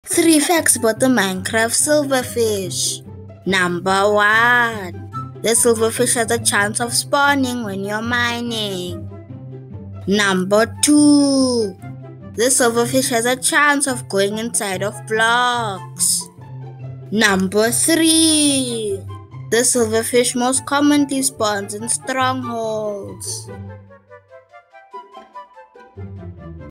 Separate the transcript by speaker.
Speaker 1: 3 facts about the Minecraft silverfish. Number 1. The silverfish has a chance of spawning when you're mining. Number 2. The silverfish has a chance of going inside of blocks. Number 3. The silverfish most commonly spawns in strongholds.